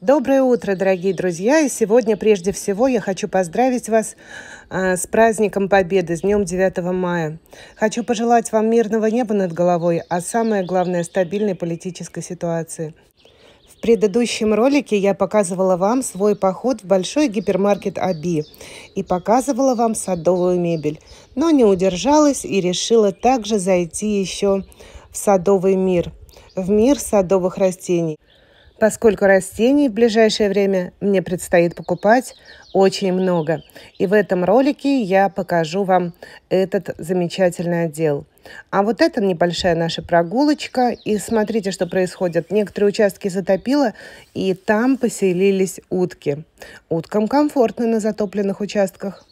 Доброе утро, дорогие друзья! И сегодня, прежде всего, я хочу поздравить вас с праздником Победы, с Днем 9 мая. Хочу пожелать вам мирного неба над головой, а самое главное – стабильной политической ситуации. В предыдущем ролике я показывала вам свой поход в большой гипермаркет Аби и показывала вам садовую мебель, но не удержалась и решила также зайти еще в садовый мир, в мир садовых растений, поскольку растений в ближайшее время мне предстоит покупать очень много. И в этом ролике я покажу вам этот замечательный отдел. А вот это небольшая наша прогулочка. И смотрите, что происходит. Некоторые участки затопило, и там поселились утки. Уткам комфортно на затопленных участках.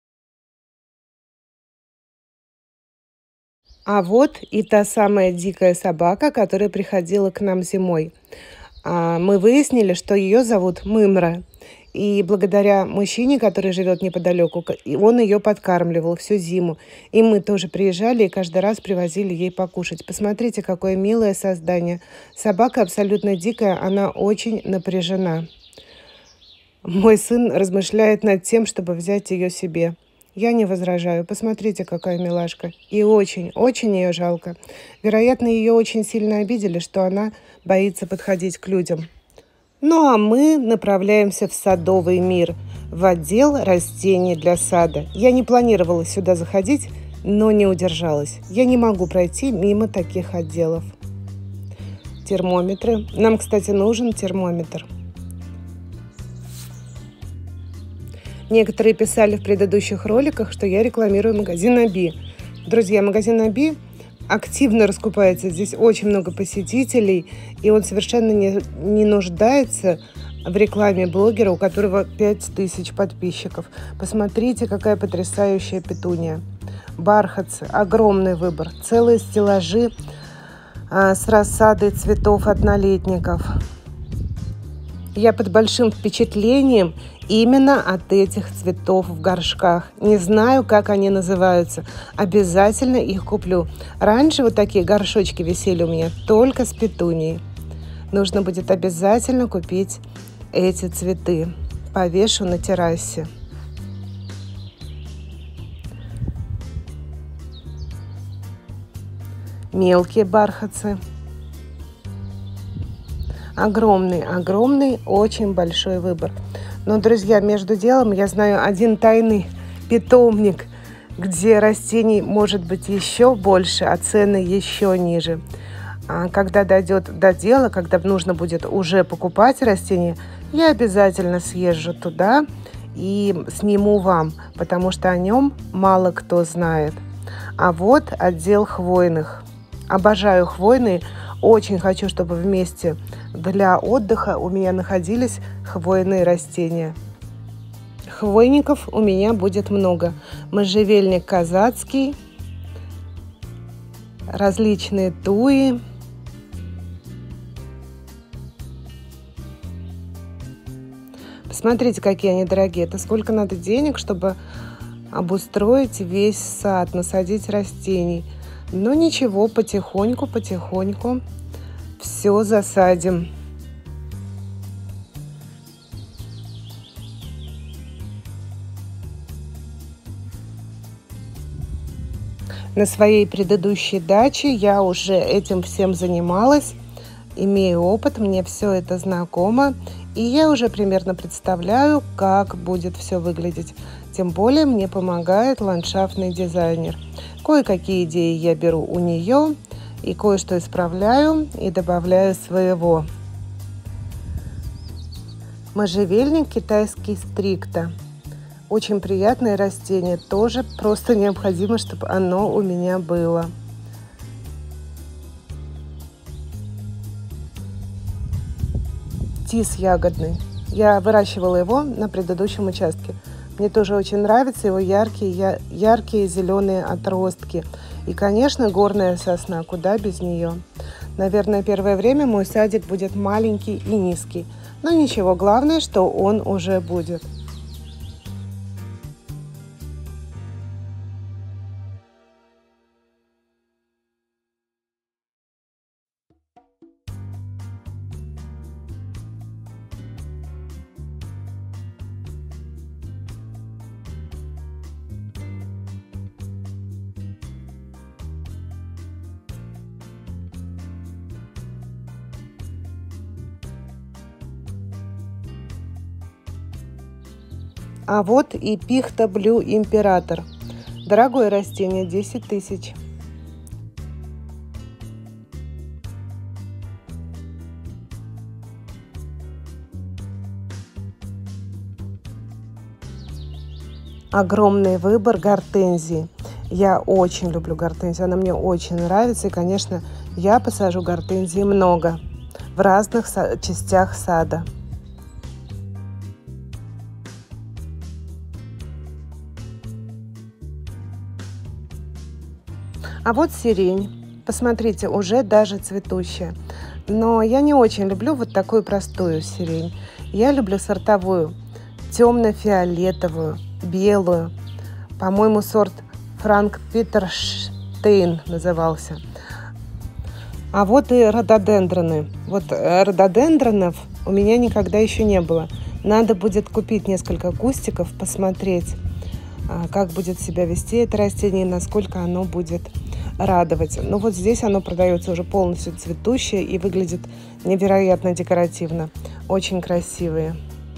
А вот и та самая дикая собака, которая приходила к нам зимой. Мы выяснили, что ее зовут Мымра. И благодаря мужчине, который живет неподалеку, он ее подкармливал всю зиму. И мы тоже приезжали и каждый раз привозили ей покушать. Посмотрите, какое милое создание. Собака абсолютно дикая, она очень напряжена. Мой сын размышляет над тем, чтобы взять ее себе. Я не возражаю. Посмотрите, какая милашка. И очень, очень ее жалко. Вероятно, ее очень сильно обидели, что она боится подходить к людям. Ну а мы направляемся в садовый мир, в отдел растений для сада. Я не планировала сюда заходить, но не удержалась. Я не могу пройти мимо таких отделов. Термометры. Нам, кстати, нужен термометр. Некоторые писали в предыдущих роликах, что я рекламирую магазин Аби. Друзья, магазин Аби активно раскупается. Здесь очень много посетителей, и он совершенно не нуждается в рекламе блогера, у которого 5000 подписчиков. Посмотрите, какая потрясающая петуния. Бархатцы, огромный выбор. Целые стеллажи с рассадой цветов однолетников. Я под большим впечатлением именно от этих цветов в горшках. Не знаю, как они называются. Обязательно их куплю. Раньше вот такие горшочки висели у меня только с петунией. Нужно будет обязательно купить эти цветы. Повешу на террасе. Мелкие бархатцы. Огромный, очень большой выбор. Но, друзья, между делом я знаю один тайный питомник, где растений может быть еще больше, а цены еще ниже. А когда дойдет до дела, когда нужно будет уже покупать растения, я обязательно съезжу туда и сниму вам, потому что о нем мало кто знает. А вот отдел хвойных. Обожаю хвойные. Очень хочу, чтобы вместе для отдыха у меня находились хвойные растения. Хвойников у меня будет много. Можжевельник казацкий, различные туи. Посмотрите, какие они дорогие. Это сколько надо денег, чтобы обустроить весь сад, насадить растений. Но ничего, потихоньку все засадим. На своей предыдущей даче я уже этим всем занималась, имею опыт, мне все это знакомо, и я уже примерно представляю, как будет все выглядеть. Тем более мне помогает ландшафтный дизайнер. Кое-какие идеи я беру у нее и кое-что исправляю и добавляю своего. Можжевельник китайский стрикта. Очень приятное растение. Тоже просто необходимо, чтобы оно у меня было. Тис ягодный. Я выращивала его на предыдущем участке. Мне тоже очень нравятся его яркие зеленые отростки. И, конечно, горная сосна. Куда без нее? Наверное, первое время мой садик будет маленький и низкий. Но ничего, главное, что он уже будет. А вот и пихта Blue Император. Дорогое растение, 10 тысяч. Огромный выбор гортензии. Я очень люблю гортензию, она мне очень нравится. И, конечно, я посажу гортензии много в разных частях сада. А вот сирень. Посмотрите, уже даже цветущая. Но я не очень люблю вот такую простую сирень. Я люблю сортовую, темно-фиолетовую, белую. По-моему, сорт Франк Питерштейн назывался. А вот и рододендроны. Вот рододендронов у меня никогда еще не было. Надо будет купить несколько кустиков, посмотреть, как будет себя вести это растение и насколько оно будет радовать. Но вот здесь оно продается уже полностью цветущее и выглядит невероятно декоративно. Очень красивые.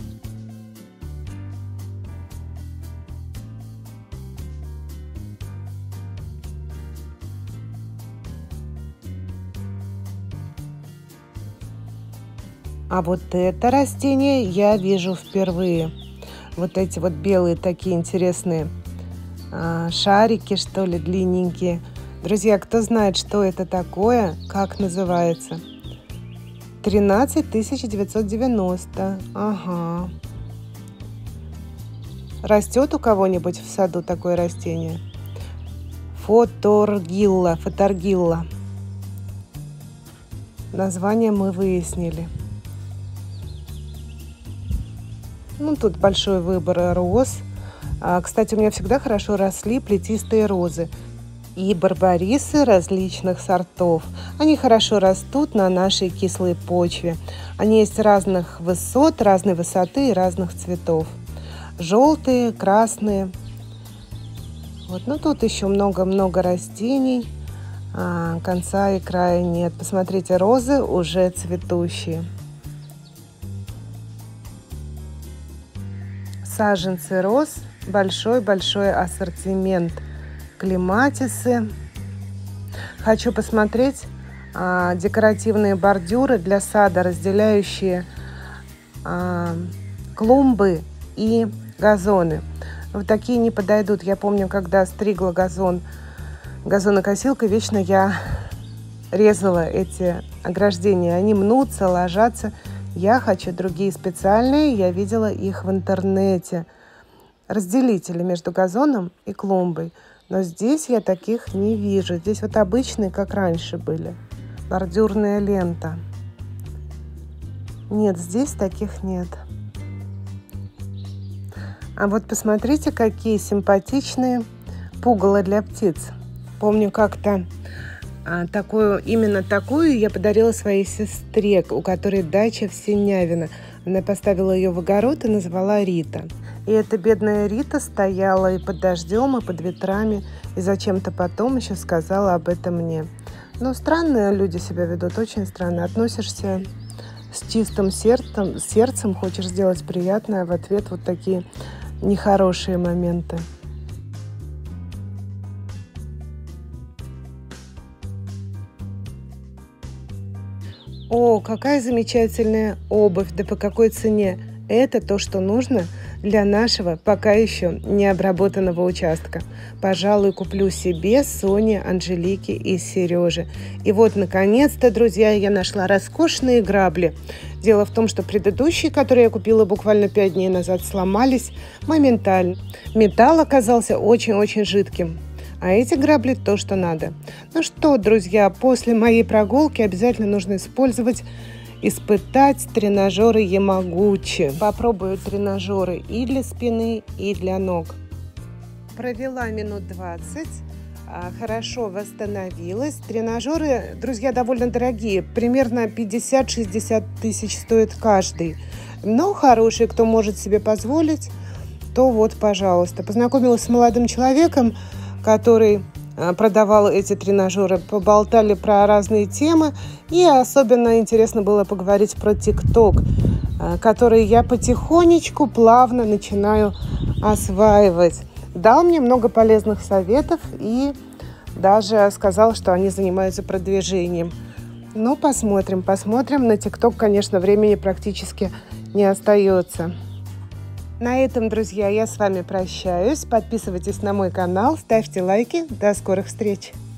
А вот это растение я вижу впервые. Вот эти вот белые такие интересные шарики, что ли, длинненькие. Друзья, кто знает, что это такое, как называется? 13 990. Ага. Растет у кого-нибудь в саду такое растение? Фоторгилла. Название мы выяснили. Ну, тут большой выбор роз. Кстати, у меня всегда хорошо росли плетистые розы и барбарисы различных сортов. Они хорошо растут на нашей кислой почве. Они есть разных высот, разной высоты и разных цветов. Желтые, красные. Вот, ну тут еще много-много растений. Конца и края нет. Посмотрите, розы уже цветущие. Саженцы роз, большой-большой ассортимент. Клематисы. Хочу посмотреть декоративные бордюры для сада, разделяющие клумбы и газоны. Вот такие не подойдут. Я помню, когда стригла газонокосилкой, вечно я резала эти ограждения. Они мнутся, ложатся. Я хочу другие специальные, я видела их в интернете. Разделители между газоном и клумбой. Но здесь я таких не вижу. Здесь вот обычные, как раньше были. Бордюрная лента. Нет, здесь таких нет. А вот посмотрите, какие симпатичные пугало для птиц. Помню, как-то именно такую я подарила своей сестре, у которой дача в Синявино. Она поставила ее в огород и назвала Рита. И эта бедная Рита стояла и под дождем, и под ветрами, и зачем-то потом еще сказала об этом мне. Но странные люди себя ведут, очень странно. Относишься с чистым сердцем, хочешь сделать приятное, а в ответ вот такие нехорошие моменты. О, какая замечательная обувь, да по какой цене. Это то, что нужно для нашего пока еще не обработанного участка. Пожалуй, куплю себе, Соне, Анжелике и Сереже. И вот, наконец-то, друзья, я нашла роскошные грабли. Дело в том, что предыдущие, которые я купила буквально 5 дней назад, сломались моментально. Металл оказался очень-очень жидким. А эти грабли то, что надо. Ну что, друзья, после моей прогулки обязательно нужно испытать тренажеры Ямагучи. Попробую тренажеры и для спины, и для ног. Провела минут 20, хорошо восстановилась. Тренажеры, друзья, довольно дорогие, примерно 50-60 тысяч стоит каждый. Но хорошие, кто может себе позволить, то вот, пожалуйста. Познакомилась с молодым человеком, который продавал эти тренажеры, поболтали про разные темы, и особенно интересно было поговорить про ТикТок, который я потихонечку, плавно начинаю осваивать. Дал мне много полезных советов и даже сказал, что они занимаются продвижением. Ну, посмотрим. На ТикТок, конечно, времени практически не остается. На этом, друзья, я с вами прощаюсь. Подписывайтесь на мой канал, ставьте лайки. До скорых встреч!